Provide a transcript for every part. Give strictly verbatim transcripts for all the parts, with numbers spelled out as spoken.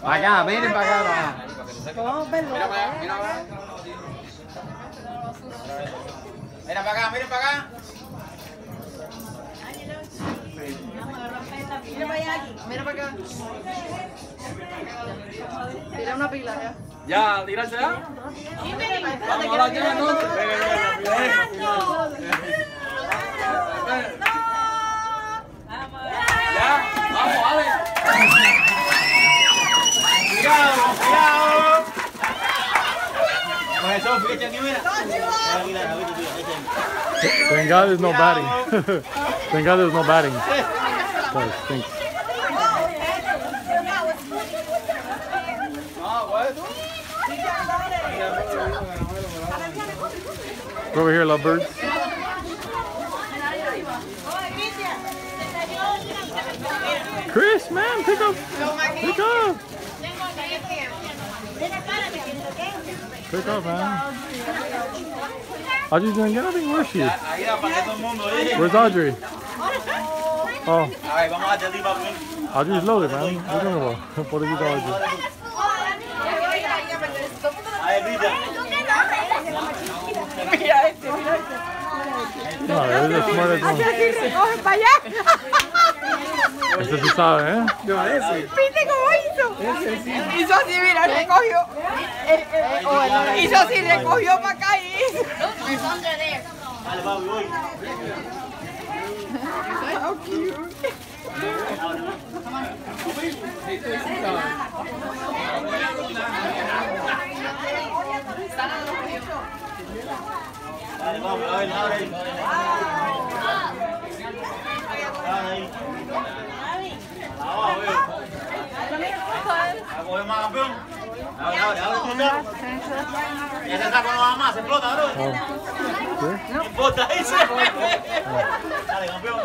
Para acá, miren para acá. ¿Cómo Mira para allá, mira para acá. Mira para acá, miren para acá. Mira para allá aquí. Mira para acá. Tira una pila ya. Ya, tirarse ya. Vamos a la que entonces. Ya, vamos, vale. Cuidado, cuidado. Pues eso, fíjate aquí, mira. Thank God there's no batting. Thank God there's no batting. Guys, thanks. Go over here, lovebirds. Chris, man, pick up. Pick up. Pick up, man. Audrey's doing anything. Where's she? Where's Audrey? Oh. Alright, vamos a deliver. Audrey's loaded, man. What are you doing about? Pobrecita Audrey. Mira este, mira este. No, es the smartest one. Así recoge para allá. Este sí sabe, ¿eh? No, ese. ¿Viste cómo hizo? Hizo así, mira, recogió. Hizo así, recogió para acá y hizo. Dale, papi, voy. How cute. Dale, papi, a ver, abre ahí. Abre ahí. Abajo, veo. A coger más campeón. Abre, abre, abre tu dedo. Ese saco no va más, se explota, bro. Oh. ¿Sí? No importa, dice. Dale, campeón.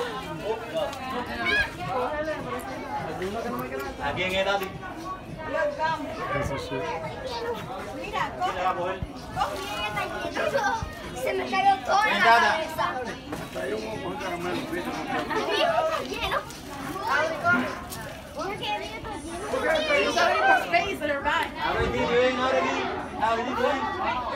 ¿A quién es, Tati? Eso sí. ¿Quién le va a coger? Se me cayó toda Ven, la Tata. cabeza. Lleno. You saw it in her face and her back. Abre, Titi, ven, abre, Titi. Abre, Titi, ven.